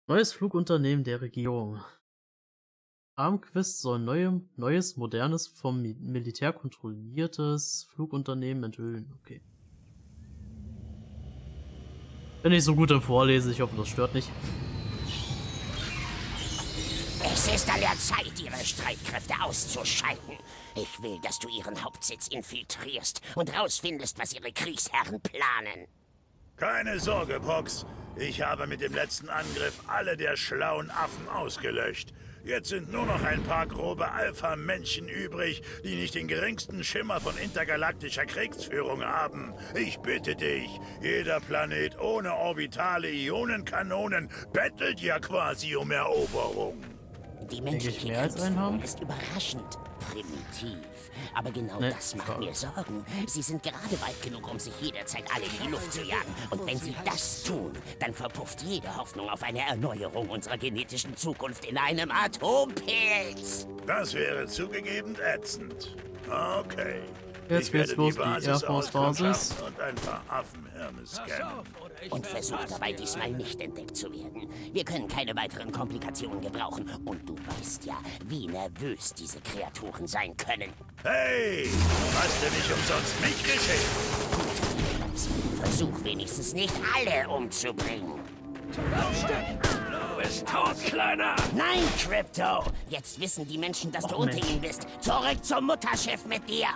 Neues Flugunternehmen der Regierung. Armquist soll neues, modernes, vom Militär kontrolliertes Flugunternehmen enthüllen. Okay. Bin nicht so gut im Vorlesen, ich hoffe, das stört nicht. Es ist an der Zeit, ihre Streitkräfte auszuschalten. Ich will, dass du ihren Hauptsitz infiltrierst und rausfindest, was ihre Kriegsherren planen. Keine Sorge, Pox. Ich habe mit dem letzten Angriff alle der schlauen Affen ausgelöscht. Jetzt sind nur noch ein paar grobe Alpha-Menschen übrig, die nicht den geringsten Schimmer von intergalaktischer Kriegsführung haben. Ich bitte dich, jeder Planet ohne orbitale Ionenkanonen bettelt ja quasi um Eroberung. Die menschliche Kriegsführung ist überraschend primitiv. Aber genau das macht mir Sorgen. Sie sind gerade weit genug, um sich jederzeit alle in die Luft zu jagen. Und wenn sie das tun, dann verpufft jede Hoffnung auf eine Erneuerung unserer genetischen Zukunft in einem Atompilz. Das wäre zugegeben ätzend. Okay. Jetzt geht's los, die Air Force Basis. Und ein paar Affenhirne scannen. Und versucht dabei diesmal nicht entdeckt zu werden. Wir können keine weiteren Komplikationen gebrauchen. Und du weißt ja, wie nervös diese Kreaturen sein können. Hey, hast du nicht umsonst mich geschickt? Versuch wenigstens nicht alle umzubringen. Du bist tot, Kleiner! Nein, Crypto! Jetzt wissen die Menschen, dass du unter ihnen bist. Zurück zum Mutterschiff mit dir!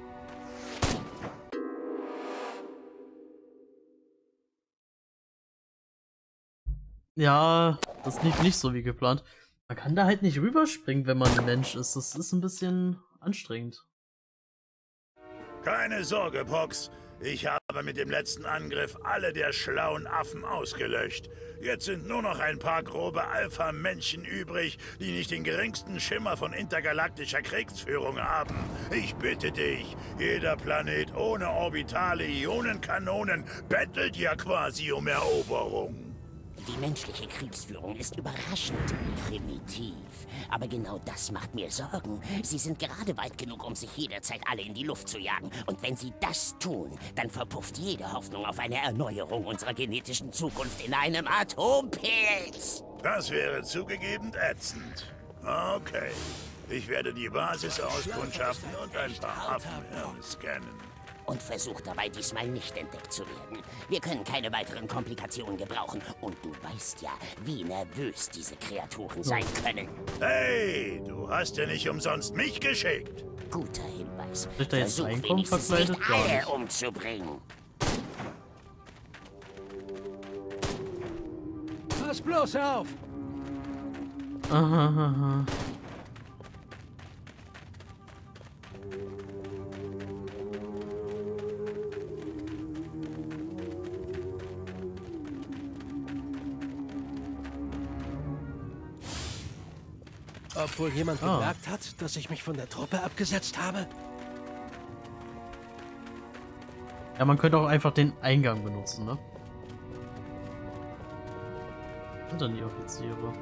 Ja, das lief nicht so wie geplant. Man kann da halt nicht rüberspringen, wenn man ein Mensch ist. Das ist ein bisschen anstrengend. Keine Sorge, Pox. Ich habe mit dem letzten Angriff alle der schlauen Affen ausgelöscht. Jetzt sind nur noch ein paar grobe Alpha-Menschen übrig, die nicht den geringsten Schimmer von intergalaktischer Kriegsführung haben. Ich bitte dich, jeder Planet ohne orbitale Ionenkanonen bettelt ja quasi um Eroberung. Die menschliche Kriegsführung ist überraschend primitiv. Aber genau das macht mir Sorgen. Sie sind gerade weit genug, um sich jederzeit alle in die Luft zu jagen. Und wenn sie das tun, dann verpufft jede Hoffnung auf eine Erneuerung unserer genetischen Zukunft in einem Atompilz. Das wäre zugegeben ätzend. Okay. Ich werde die Basis auskundschaften und ein paar Affenhirne scannen. Und versuch dabei diesmal nicht entdeckt zu werden. Wir können keine weiteren Komplikationen gebrauchen. Und du weißt ja, wie nervös diese Kreaturen sein können. Hey, du hast ja nicht umsonst mich geschickt. Guter Hinweis. Wird da jetzt Versuch reinkommen, wenigstens nicht verkleidet? alle Ja. umzubringen. Pass bloß auf! Aha, aha. Obwohl jemand bemerkt hat, dass ich mich von der Truppe abgesetzt habe? Ja, man könnte auch einfach den Eingang benutzen, ne? Und dann die Offiziere.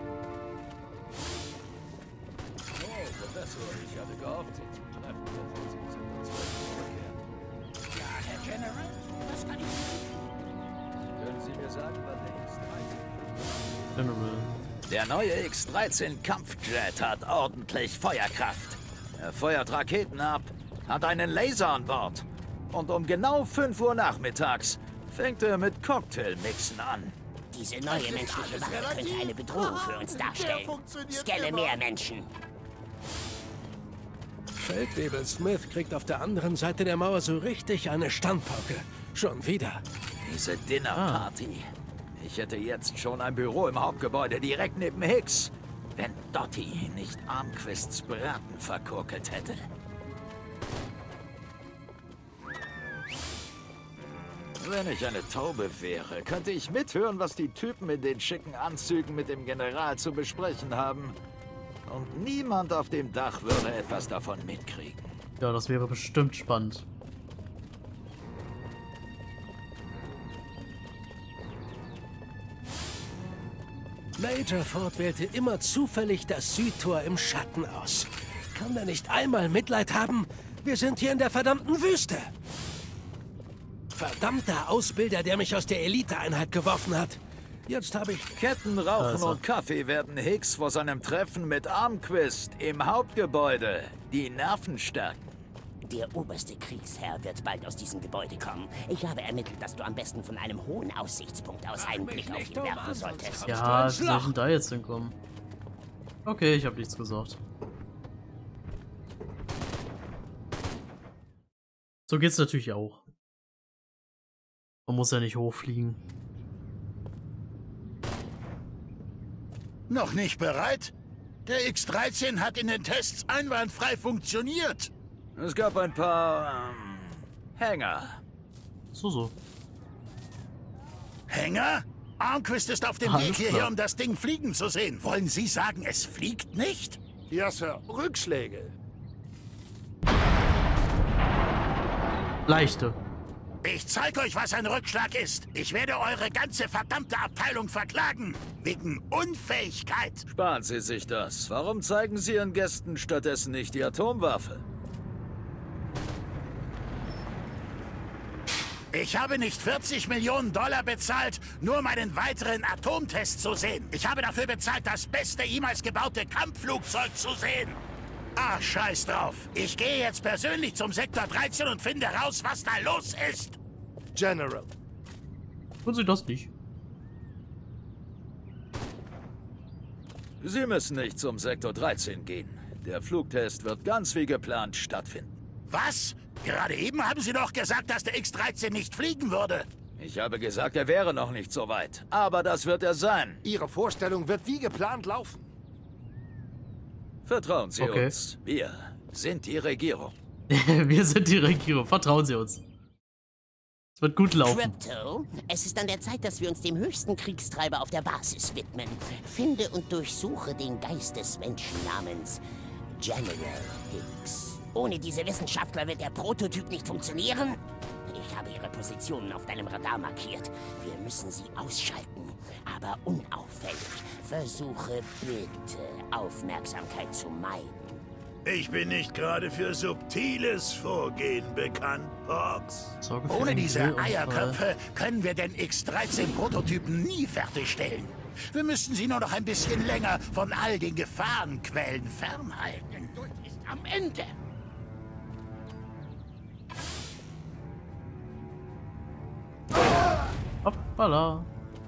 Professor, ich hatte gehofft, Sie zu treffen, bevor Sie zum 12. zurückkehren. Ja, Herr General, was kann ich tun? Können Sie mir sagen, wann der X-13? General. Der neue X-13 Kampfjet hat ordentlich Feuerkraft. Er feuert Raketen ab, hat einen Laser an Bord. Und um genau 5 Uhr nachmittags fängt er mit Cocktailmixen an. Diese neue menschliche Waffe könnte eine Bedrohung für uns darstellen. Scanne mehr Menschen. Feldwebel Smith kriegt auf der anderen Seite der Mauer so richtig eine Standpauke. Schon wieder. Diese Dinnerparty. Ich hätte jetzt schon ein Büro im Hauptgebäude direkt neben Hicks, wenn Dottie nicht Armquists Braten verkurkelt hätte. Wenn ich eine Taube wäre, könnte ich mithören, was die Typen in den schicken Anzügen mit dem General zu besprechen haben. Und niemand auf dem Dach würde etwas davon mitkriegen. Ja, das wäre bestimmt spannend. Major Ford wählte immer zufällig das Südtor im Schatten aus. Kann er nicht einmal Mitleid haben? Wir sind hier in der verdammten Wüste. Verdammter Ausbilder, der mich aus der Eliteeinheit geworfen hat. Jetzt habe ich... Ketten, Rauchen Also. und Kaffee werden Hicks vor seinem Treffen mit Armquist im Hauptgebäude die Nerven stärken. Der oberste Kriegsherr wird bald aus diesem Gebäude kommen. Ich habe ermittelt, dass du am besten von einem hohen Aussichtspunkt aus einen Blick auf ihn werfen solltest. Ja, wie soll ich denn da jetzt hinkommen? Okay, ich habe nichts gesagt. So geht's natürlich auch. Man muss ja nicht hochfliegen. Noch nicht bereit? Der X-13 hat in den Tests einwandfrei funktioniert. Es gab ein paar Hänger. So. Hänger? Armquist ist auf dem Alles Weg hierher, klar. um das Ding fliegen zu sehen. Wollen Sie sagen, es fliegt nicht? Ja, Sir. Rückschläge. Leichte. Ich zeig euch, was ein Rückschlag ist. Ich werde eure ganze verdammte Abteilung verklagen. Wegen Unfähigkeit. Sparen Sie sich das. Warum zeigen Sie Ihren Gästen stattdessen nicht die Atomwaffe? Ich habe nicht 40 Millionen Dollar bezahlt, nur um einen weiteren Atomtest zu sehen. Ich habe dafür bezahlt, das beste jemals gebaute Kampfflugzeug zu sehen. Ah, scheiß drauf. Ich gehe jetzt persönlich zum Sektor 13 und finde raus, was da los ist. General. Tun Sie das nicht. Sie müssen nicht zum Sektor 13 gehen. Der Flugtest wird ganz wie geplant stattfinden. Was? Gerade eben haben Sie doch gesagt, dass der X-13 nicht fliegen würde. Ich habe gesagt, er wäre noch nicht so weit. Aber das wird er sein. Ihre Vorstellung wird wie geplant laufen. Vertrauen Sie Okay. uns. Wir sind die Regierung. Wir sind die Regierung. Vertrauen Sie uns. Es wird gut laufen. Crypto, es ist an der Zeit, dass wir uns dem höchsten Kriegstreiber auf der Basis widmen. Finde und durchsuche den Geist des Menschen namens General Hicks. Ohne diese Wissenschaftler wird der Prototyp nicht funktionieren. Ich habe ihre Positionen auf deinem Radar markiert. Wir müssen sie ausschalten, aber unauffällig. Versuche bitte, Aufmerksamkeit zu meiden. Ich bin nicht gerade für subtiles Vorgehen bekannt, Pox. Sorge für Ohne einen diese Grillanfall. Eierköpfe können wir den X-13-Prototypen nie fertigstellen. Wir müssten sie nur noch ein bisschen länger von all den Gefahrenquellen fernhalten. Geduld ist am Ende. Hoppala.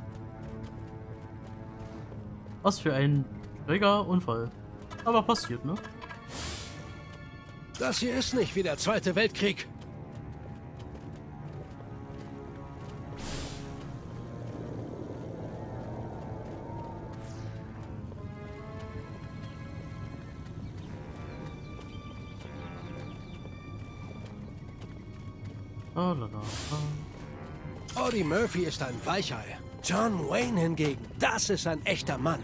Was für ein schräger Unfall. Aber passiert, ne? Das hier ist nicht wie der Zweite Weltkrieg. Oh, lala. Audie Murphy ist ein Weichei. John Wayne hingegen, das ist ein echter Mann.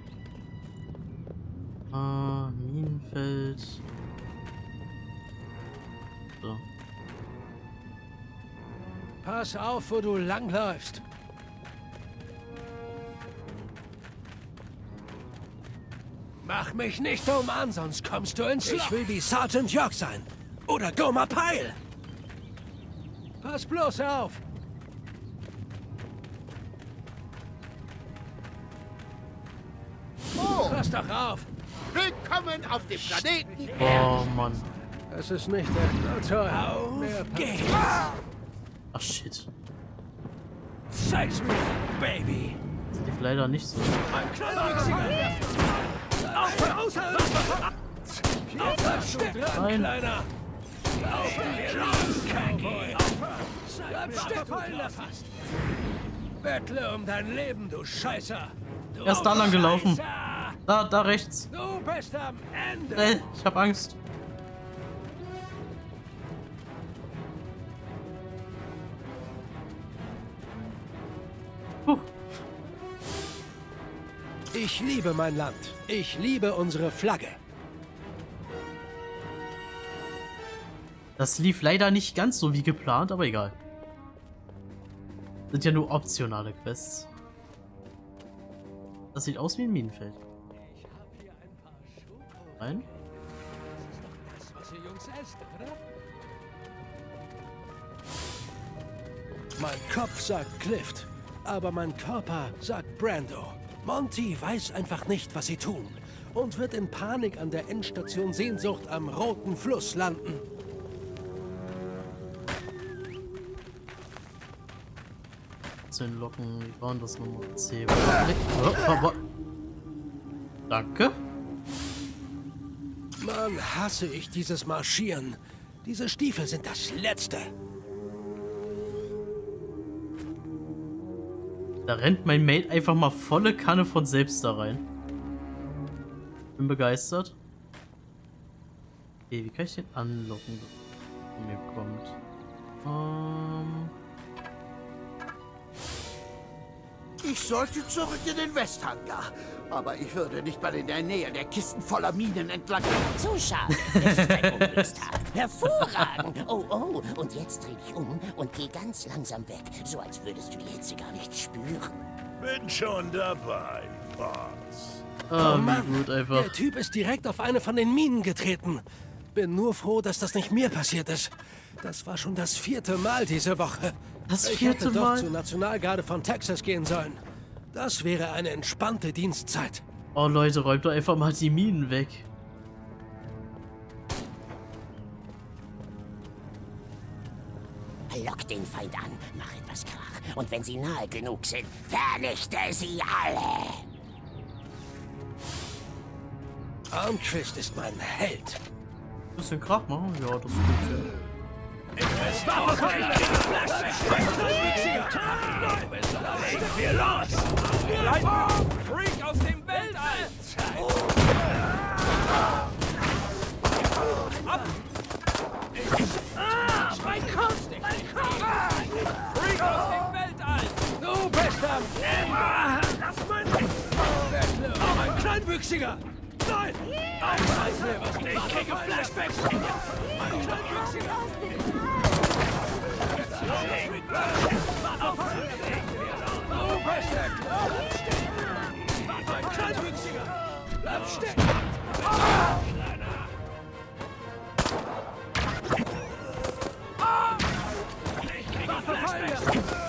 Minenfeld. So. Pass auf, wo du langläufst. Mach mich nicht dumm an, sonst kommst du ins Loch. Ich will wie Sergeant York sein. Oder Gomer Pyle. Pass bloß auf. Pass doch auf. Willkommen auf dem Planeten. Oh, Mann. Es ist nicht der Autor. Mehr geht's. Ach, shit. Zeig's mir, Baby. Das lief leider nicht so. Mein kleiner Wichsiger. Aufhören, Nein. Kleiner. Auf die Klasse, Cowboy. Bleib stehen, fast. Bettle um dein Leben, du Scheißer. Du Er ist da lang gelaufen. Scheißer. Da rechts. Du bist am Ende. Ich hab Angst. Ich liebe mein Land. Ich liebe unsere Flagge. Das lief leider nicht ganz so wie geplant, aber egal. Sind ja nur optionale Quests. Das sieht aus wie ein Minenfeld. Ich habe hier ein paar Schoko. Nein? Das ist doch das, was ihr Jungs esst, oder? Mein Kopf sagt Clift. Aber mein Körper sagt Brando. Monty weiß einfach nicht, was sie tun. Und wird in Panik an der Endstation Sehnsucht am Roten Fluss landen. Locken, wie waren das Nummer 10? Danke. Mann, hasse ich dieses Marschieren. Diese Stiefel sind das Letzte. Da rennt mein Mate einfach mal volle Kanne von selbst da rein. Bin begeistert. Okay, wie kann ich den anlocken, wenn er mir kommt? Ich sollte zurück in den Westhangar. Aber ich würde nicht mal in der Nähe der Kisten voller Minen entlang. Zu schade. Es ist ein Unglückstag. Hervorragend. Oh, oh. Und jetzt dreh dich um und geh ganz langsam weg. So als würdest du die Hitze gar nicht spüren. Bin schon dabei, Boss. Ah, Oh wie Mann, gut einfach. der Typ ist direkt auf eine von den Minen getreten. Bin nur froh, dass das nicht mir passiert ist. Das war schon das 4. Mal diese Woche. Das Ich 4. hätte doch Mal? zur Nationalgarde von Texas gehen sollen. Das wäre eine entspannte Dienstzeit. Oh Leute, räumt doch einfach mal die Minen weg. Lock den Feind an, mach etwas Krach. Und wenn sie nahe genug sind, vernichte sie alle. Armquist ist mein Held. Bisschen Krach machen? Ja, das ist gut. Freak aus dem Weltall! Mein Kopf! Freak aus dem Weltall! Du bist am Lass mein... Oh, ein Kleinwüchsiger! Nein! Ich kriege Flashbacks! Ein Kleinwüchsiger! Ein Kleinwüchsiger! Bleib stecken! Ich kriege Flashbacks!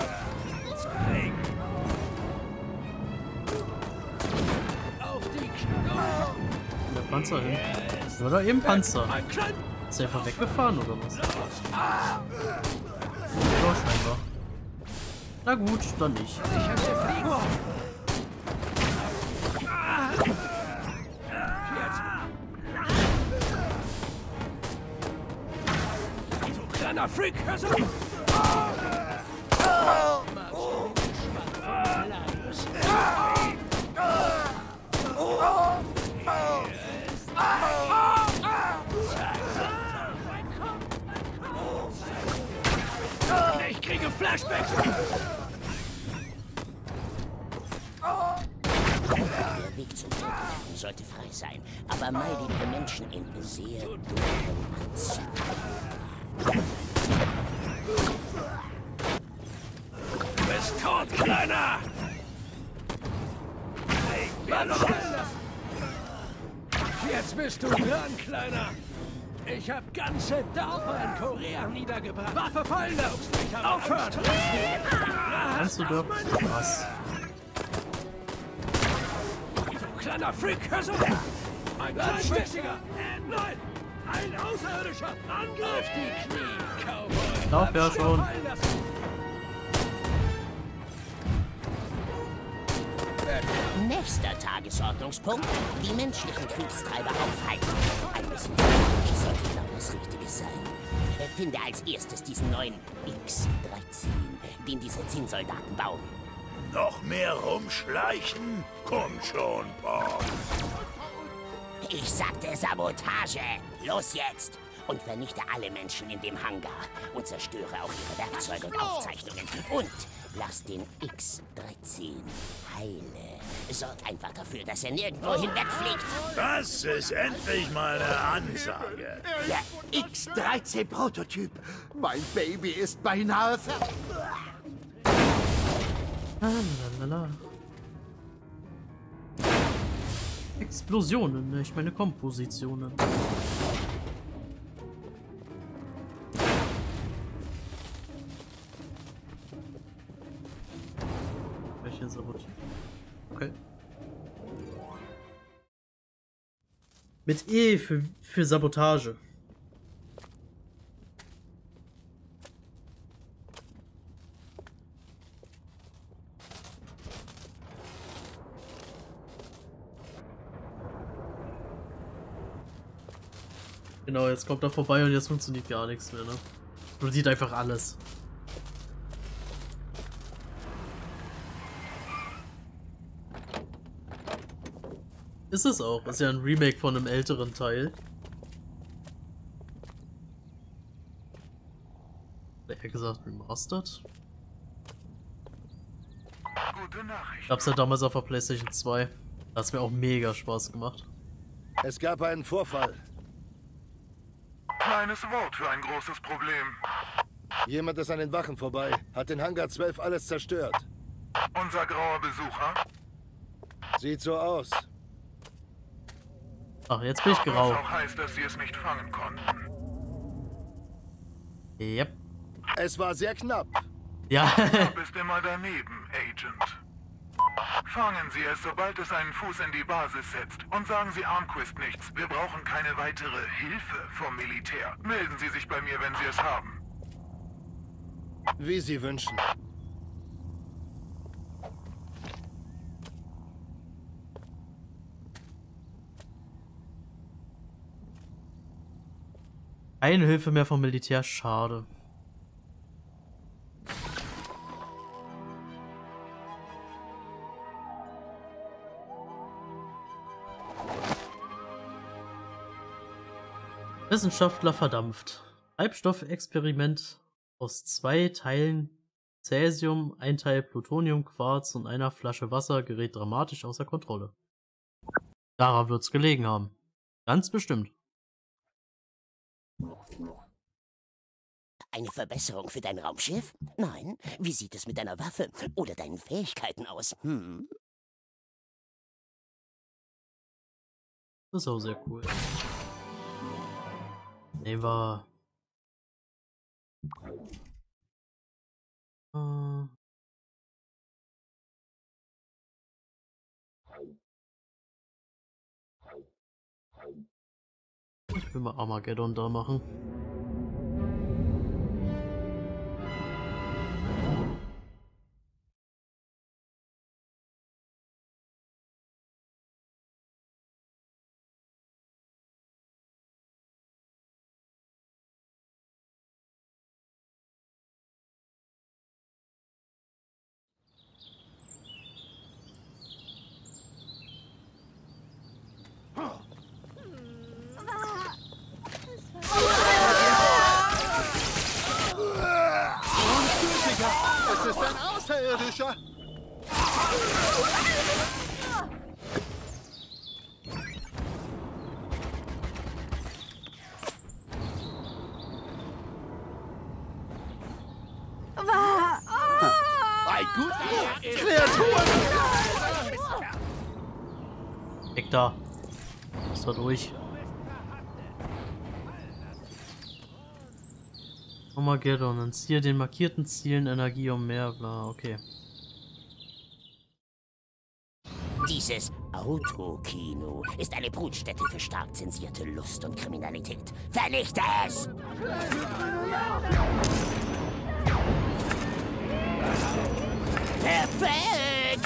Auf die Knie! Der Panzer hin. War da eben Panzer? Ein Klein... Ist er einfach weggefahren oder was? Ja, scheinbar. Na gut, dann nicht. Du kleiner Freak! Hör so! Ich kriege Flashbacks! Der Weg zum Toten sollte frei sein, aber meide die Menschen in sehr dunklen Anzügen. Du bist tot, Kleiner! Jetzt bist du dran, Kleiner! Ich hab ganze Dörfer in Korea niedergebracht. Waffe fallen! Aufhören! Kannst du doch. Was? Du kleiner Freak, hör so! Ein Kleinwüchsiger! Nein! Ein Außerirdischer! Angriff die Knie, Cowboy! Lauf ja schon. Fallen lassen. Nächster Tagesordnungspunkt: die menschlichen Kriegstreiber aufhalten. Ein bisschen Technik sollte genau das Richtige sein. Finde als erstes diesen neuen X-13, den diese Zinnsoldaten bauen. Noch mehr rumschleichen? Komm schon, Boss. Ich sagte Sabotage! Los jetzt! Und vernichte alle Menschen in dem Hangar und zerstöre auch ihre Werkzeuge und Aufzeichnungen. Und lass den X-13 heile. Sorg einfach dafür, dass er nirgendwo hinwegfliegt. Das ist endlich mal eine Ansage. Der X-13-Prototyp. Mein Baby ist beinahe fertig. Lalalala. Explosionen, ich meine Kompositionen. hier sabotiert. Okay. Mit E für Sabotage. Genau, jetzt kommt er vorbei und jetzt funktioniert gar nichts mehr, ne? Explodiert einfach alles. Ist es auch. Ist ja ein Remake von einem älteren Teil. Oder eher gesagt remastered. Gab's ja damals auf der PlayStation 2. Da hat's mir auch mega Spaß gemacht. Es gab einen Vorfall. Kleines Wort für ein großes Problem. Jemand ist an den Wachen vorbei, hat in Hangar 12 alles zerstört. Unser grauer Besucher? Sieht so aus. Ach, jetzt bin ich grau. Was auch heißt, dass sie es nicht fangen konnten. Yep. Es war sehr knapp. Ja. Du bist immer daneben, Agent. Fangen Sie es, sobald es einen Fuß in die Basis setzt. Und sagen Sie Armquist nichts. Wir brauchen keine weitere Hilfe vom Militär. Melden Sie sich bei mir, wenn Sie es haben. Wie Sie wünschen. Keine Hilfe mehr vom Militär, schade. Wissenschaftler verdampft. Treibstoffexperiment aus 2 Teilen Cäsium, 1 Teil Plutonium, Quarz und einer Flasche Wasser gerät dramatisch außer Kontrolle. Daran wird's gelegen haben. Ganz bestimmt. Eine Verbesserung für dein Raumschiff? Nein? Wie sieht es mit deiner Waffe oder deinen Fähigkeiten aus? Das ist auch sehr cool. Nehmen wir... Ich will mal Armageddon da machen. Es ist ein Außerirdischer! Ein guter Kreaturen! Weg da. Ist da durch. Armageddon, entziehe den markierten Zielen Energie um mehr, bla, okay. Dieses Autokino ist eine Brutstätte für stark zensierte Lust und Kriminalität. Vernichte es! Perfekt!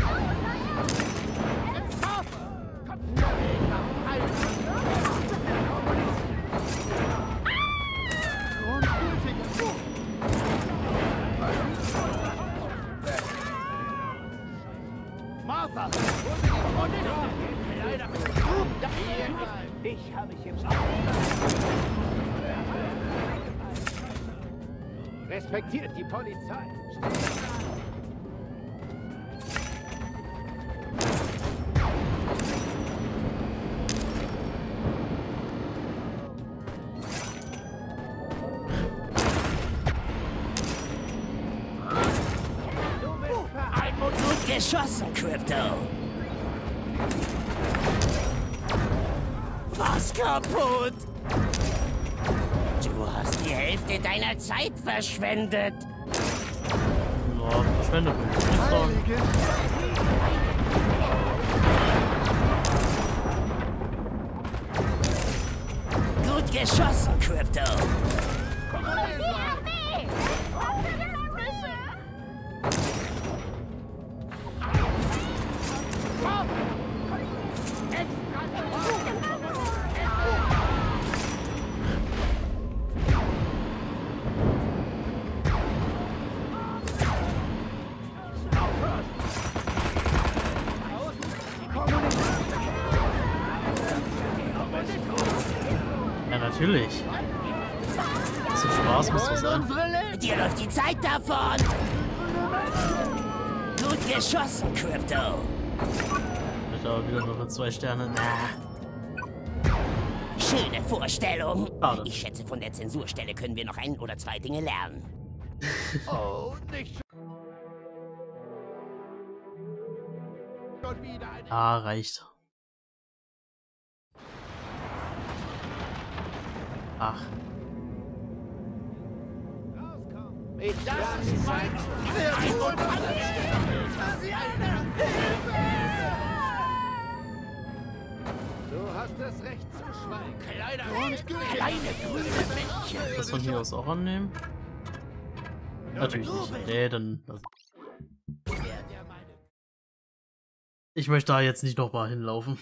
Martha! Dich habe ich im Respektiert die Polizei! Geschossen, Crypto! Was kaputt? Du hast die Hälfte deiner Zeit verschwendet. Ja, verschwendet, würde ich sagen. Gut geschossen, Crypto. Ja, natürlich. Ein bisschen Spaß muss doch sein. Dir läuft die Zeit davon. Gut geschossen, Crypto. Ich habe wieder nur 2 Sterne. Na. Schöne Vorstellung. Schade. Ich schätze, von der Zensurstelle können wir noch 1 oder 2 Dinge lernen. Oh, nicht schon wieder eine... Ah, reicht. Ach. Ich lasse sie sein. Du hast das Recht zu schweigen. Kleine grüne Männchen. Das von hier aus auch annehmen? Natürlich nicht. Nee, dann. Also. Ich möchte da jetzt nicht nochmal hinlaufen.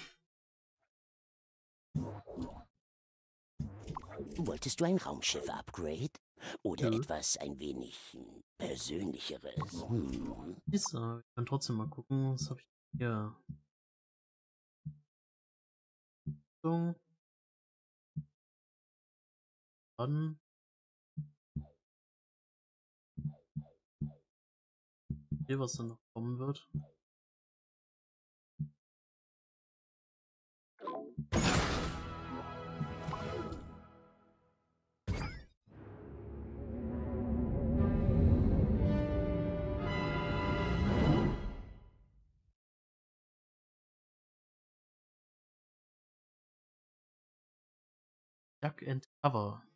Wolltest du ein Raumschiff-Upgrade? Oder etwas ein wenig persönlicheres? Ich kann trotzdem mal gucken, was habe ich hier. So. Dann. Hier, was dann noch kommen wird. Duck and Cover.